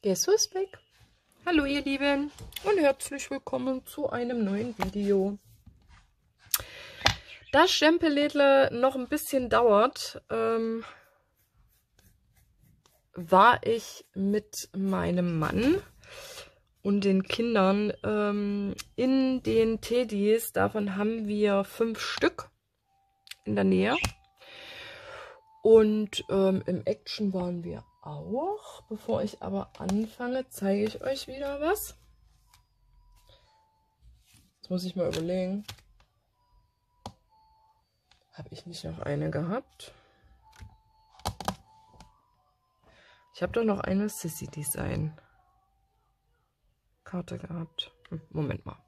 Jesus weg. Hallo ihr Lieben und herzlich willkommen zu einem neuen Video. Da Stempelädle noch ein bisschen dauert, war ich mit meinem Mann und den Kindern in den Teddys. Davon haben wir 5 Stück in der Nähe. Und im Action waren wir auch. Bevor ich aber anfange, zeige ich euch wieder was. Jetzt muss ich mal überlegen. Habe ich nicht noch eine gehabt? Ich habe doch noch eine Sissy Design Karte gehabt. Moment mal.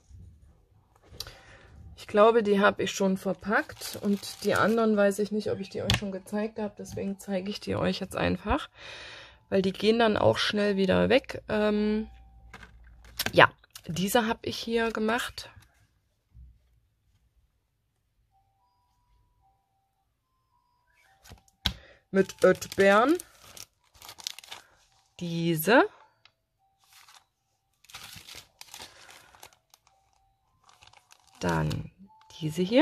Ich glaube, die habe ich schon verpackt und die anderen weiß ich nicht, ob ich die euch schon gezeigt habe. Deswegen zeige ich die euch jetzt einfach, weil die gehen dann auch schnell wieder weg. Ja, diese habe ich hier gemacht. Mit Ötbären. Diese. Dann diese hier.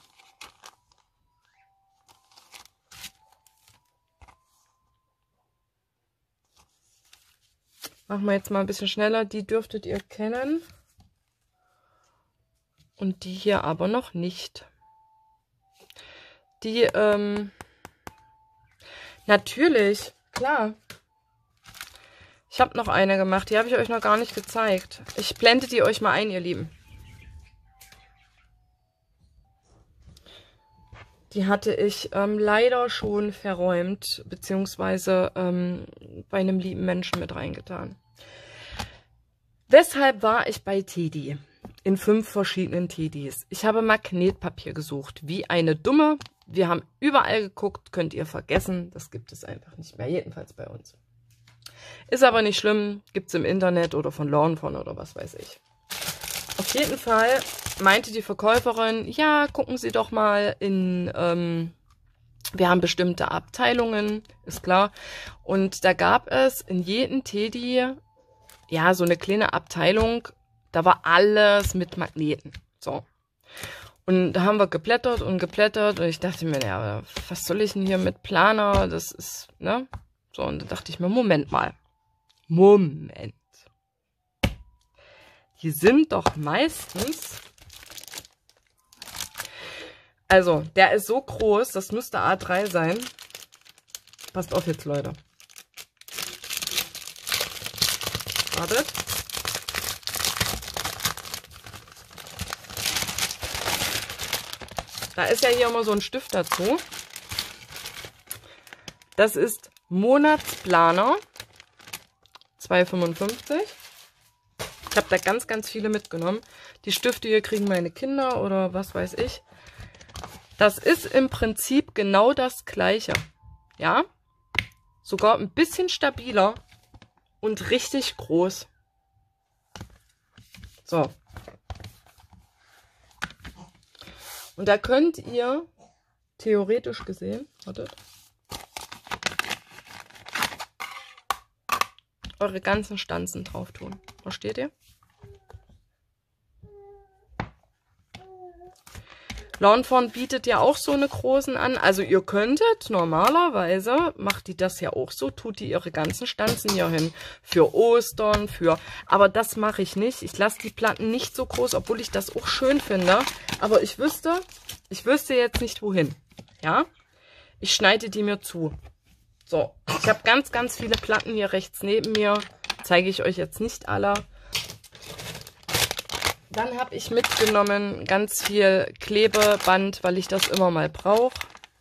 Machen wir jetzt mal ein bisschen schneller. Die dürftet ihr kennen. Und die hier aber noch nicht. Die, natürlich, klar. Ich habe noch eine gemacht. Die habe ich euch noch gar nicht gezeigt. Ich blende die euch mal ein, ihr Lieben. Die hatte ich leider schon verräumt, beziehungsweise bei einem lieben Menschen mit reingetan. Weshalb war ich bei Teddy? In 5 verschiedenen Teddys. Ich habe Magnetpapier gesucht, wie eine Dumme. Wir haben überall geguckt, könnt ihr vergessen. Das gibt es einfach nicht mehr, jedenfalls bei uns. Ist aber nicht schlimm, gibt es im Internet oder von Lawnfawn oder was weiß ich. Auf jeden Fall meinte die Verkäuferin, ja, gucken Sie doch mal in, wir haben bestimmte Abteilungen, ist klar. Und da gab es in jedem Teddy, ja, so eine kleine Abteilung, da war alles mit Magneten. So. Und da haben wir geblättert und ich dachte mir, ja, was soll ich denn hier mit Planer? Das ist, ne? So, und da dachte ich mir, Moment mal. Moment. Die sind doch meistens... Also, der ist so groß, das müsste A3 sein. Passt auf jetzt, Leute. Wartet. Da ist ja hier immer so ein Stift dazu. Das ist Monatsplaner 2,55. Ich habe da ganz, ganz viele mitgenommen. Die Stifte hier kriegen meine Kinder oder was weiß ich. Das ist im Prinzip genau das Gleiche. Ja? Sogar ein bisschen stabiler und richtig groß. So. Und da könnt ihr theoretisch gesehen, wartet, eure ganzen Stanzen drauf tun. Versteht ihr? Lawnfawn bietet ja auch so eine großen an. Also ihr könntet, normalerweise macht die das ja auch so, tut die ihre ganzen Stanzen hier hin. Für Ostern, aber das mache ich nicht. Ich lasse die Platten nicht so groß, obwohl ich das auch schön finde. Aber ich wüsste jetzt nicht wohin. Ja? Ich schneide die mir zu. So, ich habe ganz, ganz viele Platten hier rechts neben mir. Zeige ich euch jetzt nicht alle. Dann habe ich mitgenommen ganz viel Klebeband, weil ich das immer mal brauche.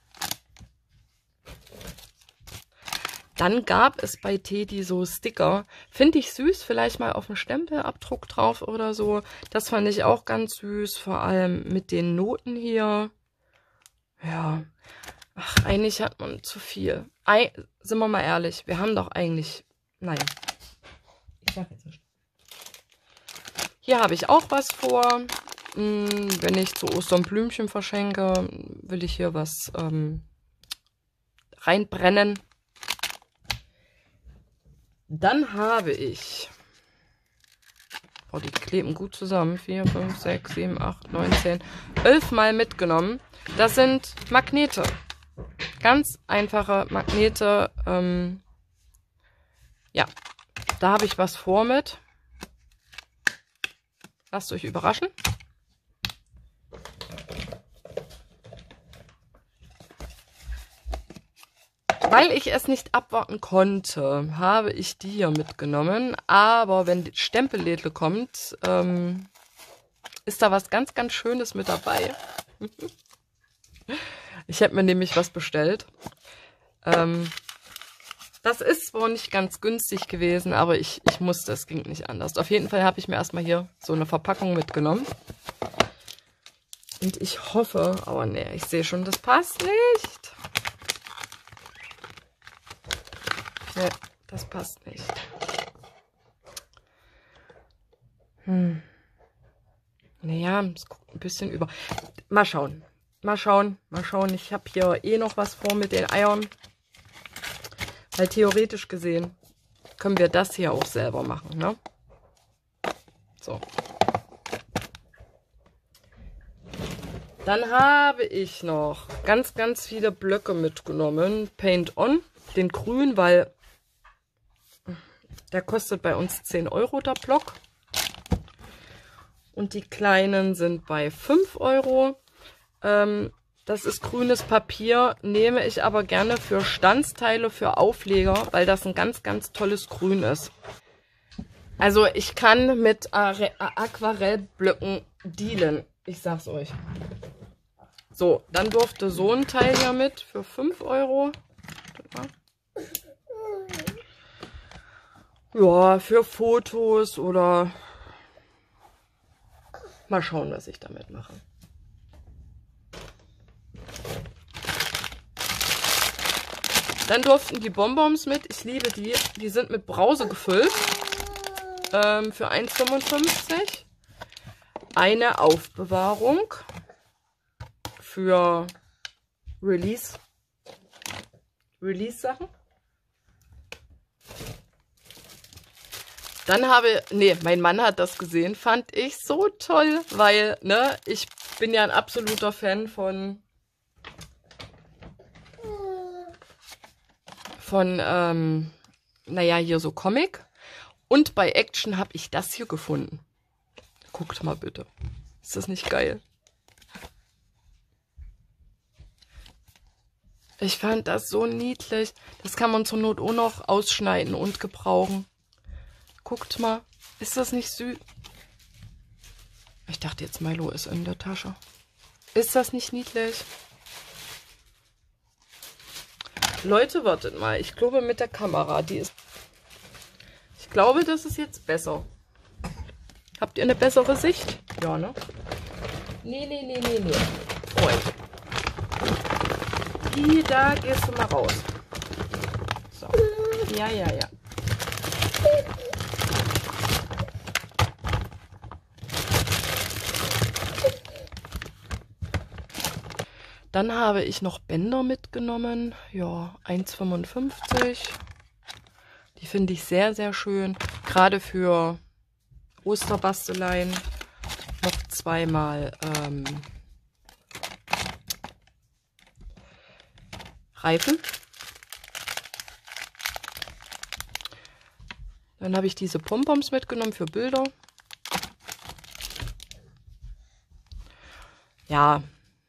Dann gab es bei Teddy so Sticker. Finde ich süß, vielleicht mal auf einen Stempelabdruck drauf oder so. Das fand ich auch ganz süß, vor allem mit den Noten hier. Ja, ach, eigentlich hat man zu viel. Sind wir mal ehrlich, wir haben doch eigentlich... Nein, ich sag jetzt nicht. Hier habe ich auch was vor. Wenn ich zu Ostern Blümchen verschenke, will ich hier was reinbrennen. Dann habe ich, oh, die kleben gut zusammen, 4, 5, 6, 7, 8, 9, 10, 11 Mal mitgenommen. Das sind Magnete. Ganz einfache Magnete. Ja, da habe ich was vor mit. Lasst euch überraschen. Weil ich es nicht abwarten konnte, habe ich die hier mitgenommen. Aber wenn die Stempellädle kommt, ist da was ganz, ganz Schönes mit dabei. Ich habe mir nämlich was bestellt. Das ist zwar nicht ganz günstig gewesen, aber ich musste, es ging nicht anders. Auf jeden Fall habe ich mir erstmal hier so eine Verpackung mitgenommen. Und ich hoffe, aber nee, ich sehe schon, das passt nicht. Nee, das passt nicht. Naja, es guckt ein bisschen über. Mal schauen. Mal schauen. Ich habe hier eh noch was vor mit den Eiern. Weil theoretisch gesehen können wir das hier auch selber machen, ne? So. Dann habe ich noch ganz, ganz viele Blöcke mitgenommen. Paint On, den grün, weil der kostet bei uns 10 Euro der Block. Und die kleinen sind bei 5 Euro. Das ist grünes Papier, nehme ich aber gerne für Standsteile, für Aufleger, weil das ein ganz, ganz tolles Grün ist. Also ich kann mit Aquarellblöcken dealen, ich sag's euch. So, dann durfte so ein Teil hier mit für 5 Euro. Ja, für Fotos oder mal schauen, was ich damit mache. Dann durften die Bonbons mit. Ich liebe die. Die sind mit Brause gefüllt. Für 1,55. Eine Aufbewahrung für Release-Sachen. Dann mein Mann hat das gesehen, fand ich so toll, weil, ne, ich bin ja ein absoluter Fan von naja, hier so Comic. Und bei Action habe ich das hier gefunden. Guckt mal bitte. Ist das nicht geil? Ich fand das so niedlich. Das kann man zur Not auch noch ausschneiden und gebrauchen. Guckt mal. Ist das nicht süß? Ich dachte jetzt, Milo ist in der Tasche. Ist das nicht niedlich? Leute, wartet mal. Ich glaube mit der Kamera, ich glaube, das ist jetzt besser. Habt ihr eine bessere Sicht? Ja, ne? Nee. Freund. Da gehst du mal raus. So. Ja. Dann habe ich noch Bänder mitgenommen. Ja, 1,55. Die finde ich sehr, sehr schön. Gerade für Osterbasteleien. Noch zweimal Reifen. Dann habe ich diese Pompons mitgenommen für Bilder. Ja.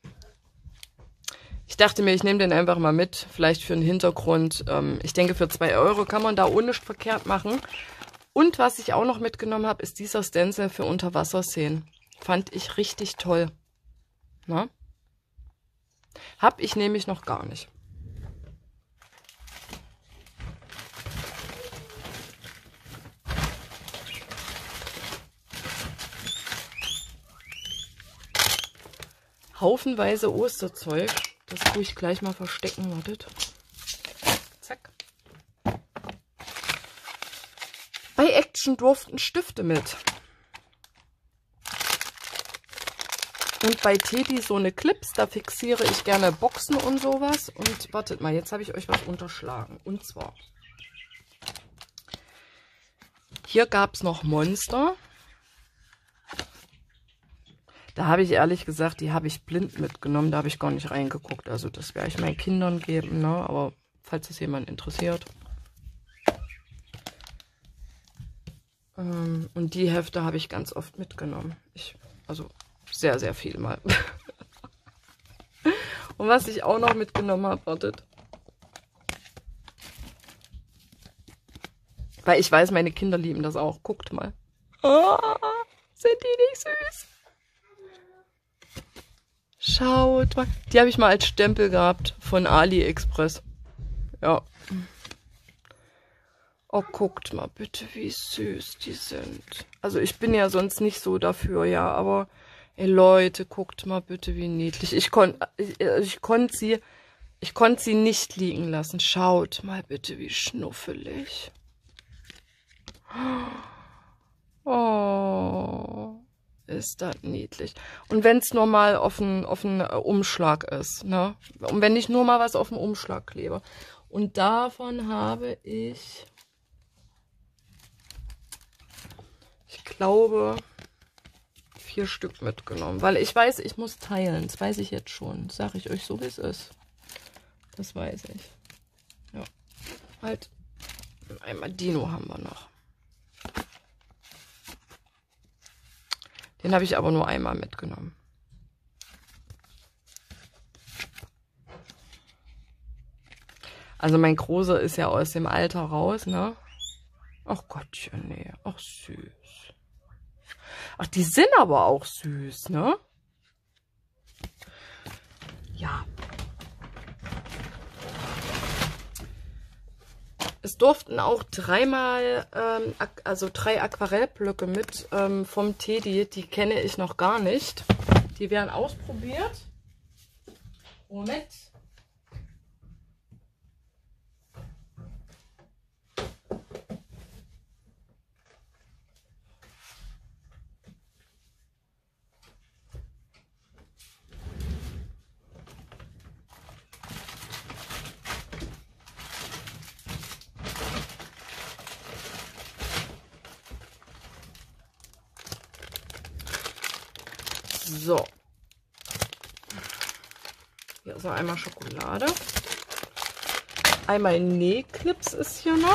Ich dachte mir, ich nehme den einfach mal mit, vielleicht für einen Hintergrund. Ich denke, für 2 Euro kann man da ohne nichts verkehrt machen. Und was ich auch noch mitgenommen habe, ist dieser Stencil für Unterwasserszenen. Fand ich richtig toll. Na? Hab ich nämlich noch gar nicht. Haufenweise Osterzeug. Das tue ich gleich mal verstecken. Wartet. Zack. Bei Action durften Stifte mit. Und bei Teddy so eine Clips, da fixiere ich gerne Boxen und sowas. Und wartet mal, jetzt habe ich euch was unterschlagen. Und zwar Hier gab es noch Monster. Da habe ich ehrlich gesagt, die habe ich blind mitgenommen. Da habe ich gar nicht reingeguckt. Also das werde ich meinen Kindern geben, ne? Aber falls es jemand interessiert. Und die Hefte habe ich ganz oft mitgenommen. Also sehr, sehr viel mal. Und was ich auch noch mitgenommen habe, wartet. Weil ich weiß, meine Kinder lieben das auch. Guckt mal. Oh, sind die nicht süß? Schaut mal. Die habe ich mal als Stempel gehabt von AliExpress. Ja. Oh, guckt mal bitte, wie süß die sind. Also ich bin ja sonst nicht so dafür, ja, aber ey Leute, guckt mal bitte, wie niedlich. Ich konnte sie nicht liegen lassen. Schaut mal bitte, wie schnuffelig. Oh, ist das niedlich. Und wenn es nur mal auf einen Umschlag ist, ne? Und wenn ich nur mal was auf dem Umschlag klebe. Und davon habe ich glaube, 4 Stück mitgenommen. Weil ich weiß, ich muss teilen. Das weiß ich jetzt schon. Das sage ich euch so, wie es ist. Das weiß ich. Ja. Halt. Einmal Dino haben wir noch. Den habe ich aber nur einmal mitgenommen. Also mein Großer ist ja aus dem Alter raus, ne? Ach Gottchen, nee. Ach süß. Ach, die sind aber auch süß, ne? Ja. Es durften auch 3 Aquarellblöcke mit vom Teddy. Die kenne ich noch gar nicht. Die werden ausprobiert. Moment. So. Hier ist noch einmal Schokolade. Einmal Nähclips ist hier noch.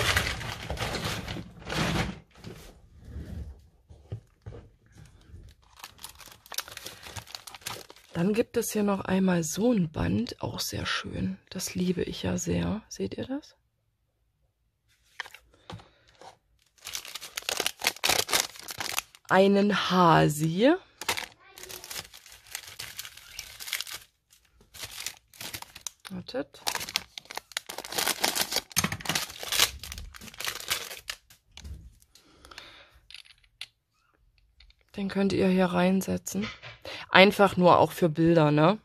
Dann gibt es hier noch einmal so ein Band, auch sehr schön. Das liebe ich ja sehr. Seht ihr das? Einen Hasi. Wartet. Den könnt ihr hier reinsetzen. Einfach nur auch für Bilder, ne?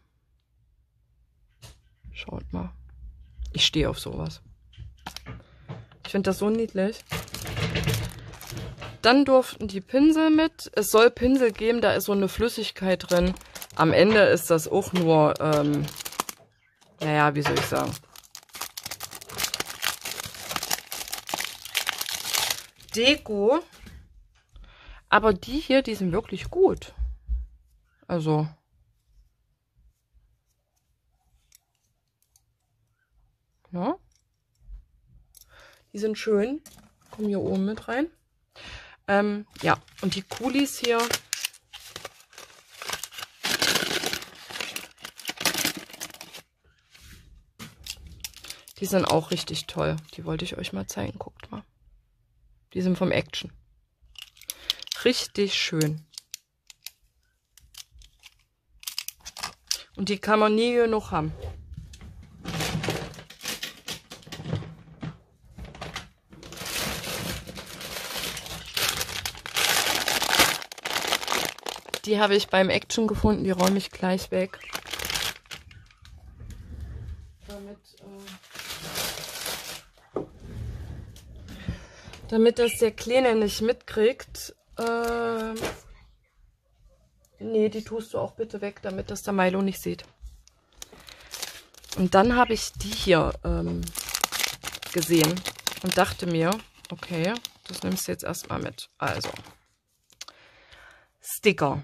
Schaut mal. Ich stehe auf sowas. Ich finde das so niedlich. Dann durften die Pinsel mit. Es soll Pinsel geben, da ist so eine Flüssigkeit drin. Am Ende ist das auch nur, naja, wie soll ich sagen? Deko. Aber die hier, die sind wirklich gut. Also. Ja. Die sind schön. Kommen hier oben mit rein. Ja, und die Kulis hier. Die sind auch richtig toll. Die wollte ich euch mal zeigen. Guckt mal. Die sind vom Action. Richtig schön. Und die kann man nie genug haben. Die habe ich beim Action gefunden. Die räume ich gleich weg. Damit das der Kleine nicht mitkriegt. Nee, die tust du auch bitte weg, damit das der Milo nicht sieht. Und dann habe ich die hier gesehen und dachte mir, okay, Das nimmst du jetzt erstmal mit. Also, Sticker.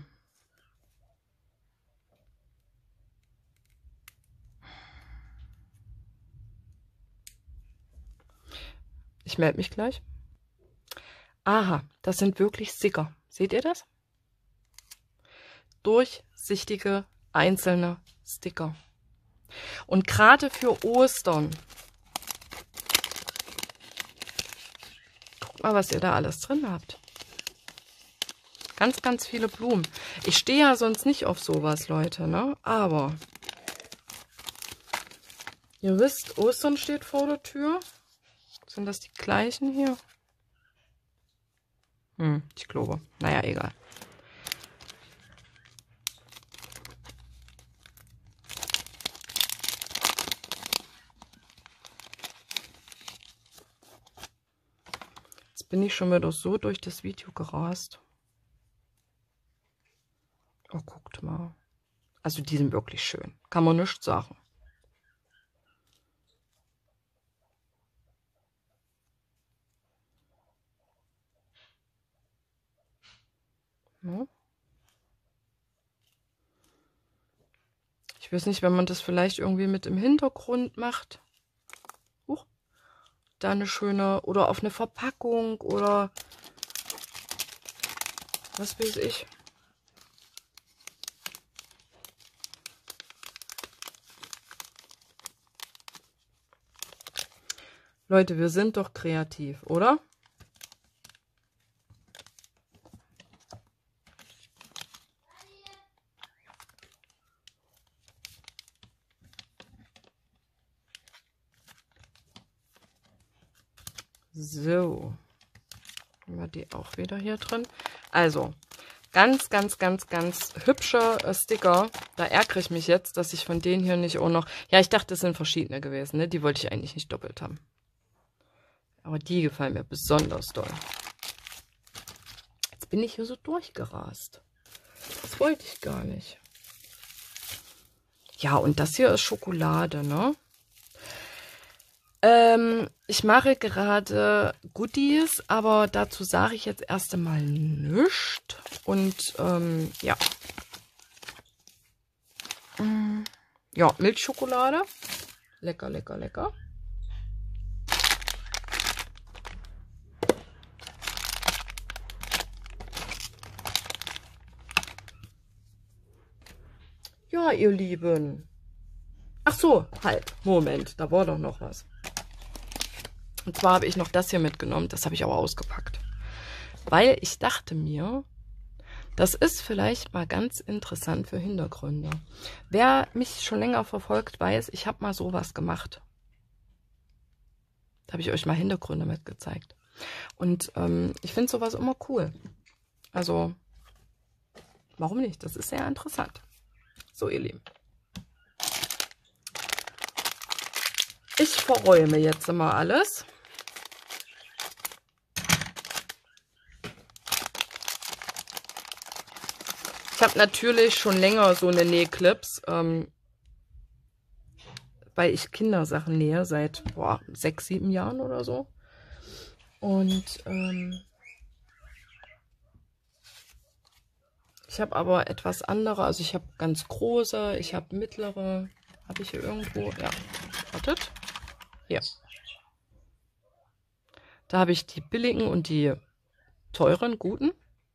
Ich melde mich gleich. Aha, das sind wirklich Sticker. Seht ihr das? Durchsichtige, einzelne Sticker. Und gerade für Ostern. Guckt mal, was ihr da alles drin habt. Ganz, ganz viele Blumen. Ich stehe ja sonst nicht auf sowas, Leute, ne? Aber ihr wisst, Ostern steht vor der Tür. Sind das die gleichen hier? Ich glaube. Naja, egal. Jetzt bin ich schon wieder so durch das Video gerast. Oh, guckt mal. Also die sind wirklich schön. Kann man nicht sagen. Ja. Ich weiß nicht, wenn man das vielleicht irgendwie mit im Hintergrund macht. Da eine schöne, oder auf eine Verpackung oder was weiß ich. Leute, wir sind doch kreativ, oder? So. Haben wir die auch wieder hier drin. Also, ganz, ganz, ganz, ganz hübsche Sticker. Da ärgere ich mich jetzt, dass ich von denen hier nicht auch noch... Ja, ich dachte, das sind verschiedene gewesen, ne? Die wollte ich eigentlich nicht doppelt haben. Aber die gefallen mir besonders doll. Jetzt bin ich hier so durchgerast. Das wollte ich gar nicht. Ja, und das hier ist Schokolade, ne? Ich mache gerade Goodies, aber dazu sage ich jetzt erst einmal nichts. Und ja. Ja, Milchschokolade. Lecker, lecker, lecker. Ja, ihr Lieben. Ach so, halt. Moment, da war doch noch was. Und zwar habe ich noch das hier mitgenommen. Das habe ich aber ausgepackt. Weil ich dachte mir, das ist vielleicht mal ganz interessant für Hintergründe. Wer mich schon länger verfolgt, weiß, ich habe mal sowas gemacht. Da habe ich euch mal Hintergründe mit gezeigt. Und ich finde sowas immer cool. Also, warum nicht? Das ist sehr interessant. So, ihr Lieben. Ich verräume jetzt immer alles. Ich habe natürlich schon länger so eine Nähclips, weil ich Kindersachen nähe seit 6, 7 Jahren oder so. Und ich habe aber etwas andere, also ich habe ganz große, ich habe mittlere, habe ich hier irgendwo, ja, wartet, hier. Da habe ich die billigen und die teuren, guten.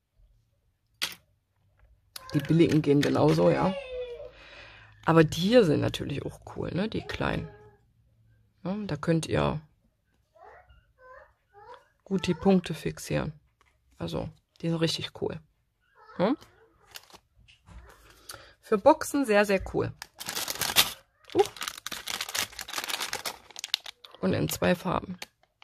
Die billigen gehen genauso, ja. Aber die hier sind natürlich auch cool, ne? Die kleinen. Ja, da könnt ihr gut die Punkte fixieren. Also, die sind richtig cool. Hm? Für Boxen sehr, sehr cool. Und in 2 Farben.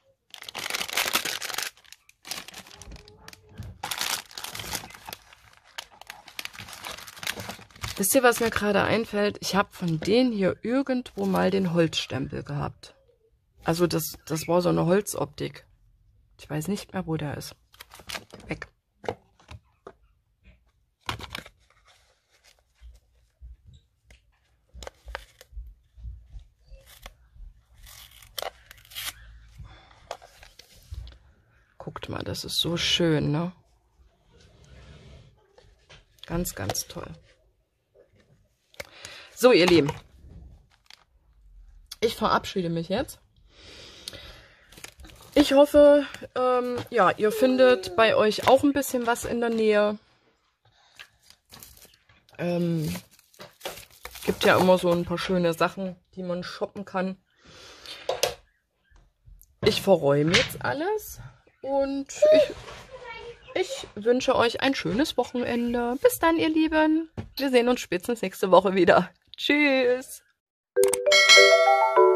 Wisst ihr, was mir gerade einfällt? Ich habe von denen hier irgendwo mal den Holzstempel gehabt. Also das war so eine Holzoptik. Ich weiß nicht mehr, wo der ist. Weg. Guckt Seht mal, das ist so schön, ne? Ganz, ganz toll. So, ihr Lieben. Ich verabschiede mich jetzt. Ich hoffe, ja, ihr findet bei euch auch ein bisschen was in der Nähe. Gibt ja immer so ein paar schöne Sachen, die man shoppen kann. Ich verräume jetzt alles und ich wünsche euch ein schönes Wochenende. Bis dann, ihr Lieben. Wir sehen uns spätestens nächste Woche wieder. Tschüss.